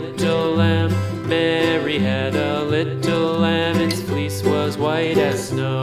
little lamb. Mary had a little lamb, its fleece was white as snow.